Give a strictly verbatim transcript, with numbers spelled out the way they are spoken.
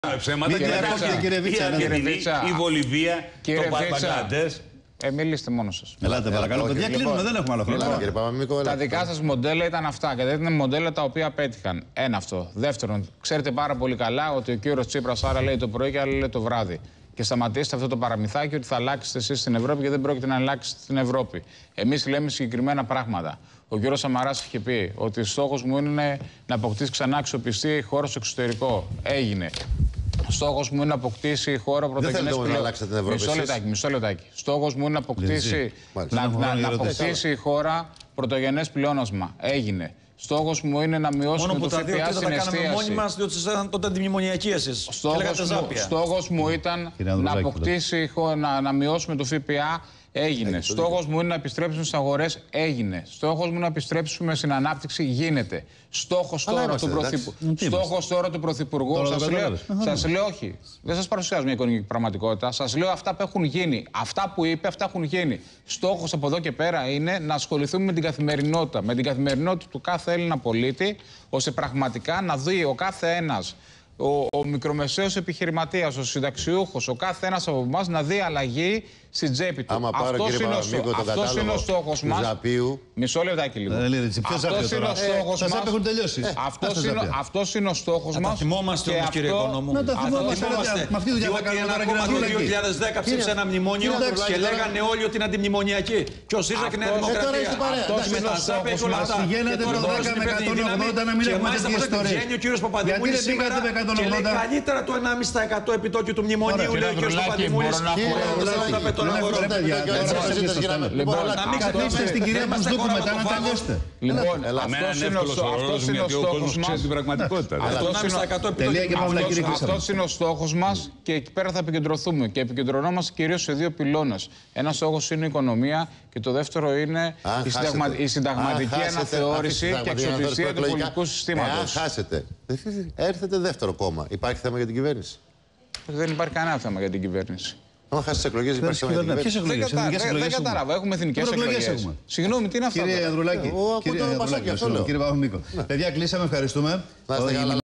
Ψέματα, κύριε Βίτσα, η Βολιβία, το Μπαγκλαντές. Ε, μιλήστε μόνο σας. Ελάτε, παρακαλώ. Παιδιά, κλείνουμε, δεν έχουμε άλλο χρόνο. Τα δικά σας μοντέλα ήταν αυτά και δεν ήταν μοντέλα τα οποία πέτυχαν. Ένα αυτό. Δεύτερον, ξέρετε πάρα πολύ καλά ότι ο κύριος Τσίπρας άρα λέει το πρωί και άρα λέει το βράδυ. Και σταματήστε αυτό το παραμυθάκι ότι θα αλλάξετε εσείς στην Ευρώπη και δεν πρόκειται να αλλάξετε στην Ευρώπη. Εμείς λέμε συγκεκριμένα πράγματα. Ο κύριος Σαμαράς είχε πει ότι στόχος μου είναι να αποκτήσει ξανά αξιοπιστία η χώρα στο εξωτερικό. Έγινε. Στόχος μου είναι να αποκτήσει η χώρα πρωτογενές πλεόνασμα. Μισό λεπτάκι, μισό λεπτάκι. Στόχος μου είναι να αποκτήσει, να, να, να αποκτήσει η χώρα πρωτογενές πλεόνασμα. Έγινε. Στόχος μου είναι να μειώσουμε το ΦΠΑ στην εστίαση. Μόνο που τα δύο τα κάναμε μόνοι μας, διότι ήσασταν τότε αντιμνημονιακοί εσείς. Στόχος μου, στόχος μου ήταν να αποκτήσει, να, να μειώσουμε το ΦΠΑ. Έγινε. Στόχος μου είναι να επιστρέψουμε στις αγορές. Έγινε. Στόχος μου είναι να επιστρέψουμε στην ανάπτυξη. Γίνεται. Στόχος τώρα, του πρωθυπου... Στόχος τώρα του Πρωθυπουργού. Σας λέω, σας λέω όχι. Δεν σας παρουσιάζω μια οικονομική πραγματικότητα. Σας λέω αυτά που έχουν γίνει. Αυτά που είπε, αυτά έχουν γίνει. Στόχος από εδώ και πέρα είναι να ασχοληθούμε με την καθημερινότητα. Με την καθημερινότητα του κάθε Έλληνα πολίτη, ώστε πραγματικά να δει ο κάθε ένας. Ο, ο μικρομεσαίος επιχειρηματίας, ο συνταξιούχος, ο κάθε ένας από εμάς να δει αλλαγή στην τσέπη του. Αυτός είναι, αυτός είναι ο στόχος μας. Ζαπίου. Μισό λεπτάκι λίγο. Αυτός είναι ο στόχος μας. Έχουν τελειώσει. Αυτός είναι ο στόχος μας. Να τα θυμόμαστε όμως, κύριε Οικονόμου. Να τα θυμόμαστε. Με αυτή τη δουλειά θα κάνουμε τώρα, κύριε Ανδρουλάκη. Το δύο χιλιάδες δέκα ψήφισε ένα μνημόνιο και λέγανε όλοι ότι είναι αντιμνημονιακή. Και ο ΣΥΡΙΖΑ και η Νέα Δημοκρατία. Αυτός είναι ο στόχος μας. Πηγαίνετε το δέκα με εκατόν ογδόντα να μην έχουμε τέτοια ιστορία. Ο κύριος Παπαδημούλης σήμερα και λέει καλύτερα το ενάμιση τοις εκατό επιτόκιο του μνημονίου, λέει ο κύριος Παπαδημούλης. Λοιπόν, να μην καθίσετε στην κυρία Μπουσδούκου μετά να τα λιώσετε. Λοιπόν, αυτός είναι ο στόχος μας. Αυτός είναι ο στόχος μας και εκεί πέρα θα επικεντρωθούμε. Και επικεντρωνόμαστε κυρίως σε δύο πυλώνες. Ένας στόχος είναι η οικονομία και το δεύτερο είναι η συνταγματική αναθεώρηση και αξιοπιστία του πολιτικού συστήματος. Αν χάσετε, έρθετε δεύτερο κόμμα. Υπάρχει θέμα για την κυβέρνηση? Δεν υπάρχει κανένα θέμα για την κυβέρνηση. Αν χάσει τι εκλογές, υπάρχει θέμα για την κυβέρνηση. Δεν κατάλαβα. Έχουμε εθνικές εκλογές. Συγγνώμη, τι είναι αυτό? Κύριε Ανδρουλάκη, κύριε Παπαμίκο. Παιδιά, κλείσαμε. Ευχαριστούμε.